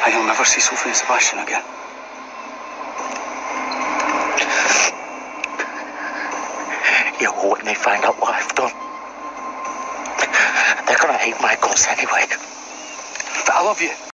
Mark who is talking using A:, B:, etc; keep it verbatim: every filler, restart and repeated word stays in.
A: And you'll never see Sophie and Sebastian again.
B: Yeah, well, when they find out what I've done, they're gonna hate my guts anyway.
A: But I love you.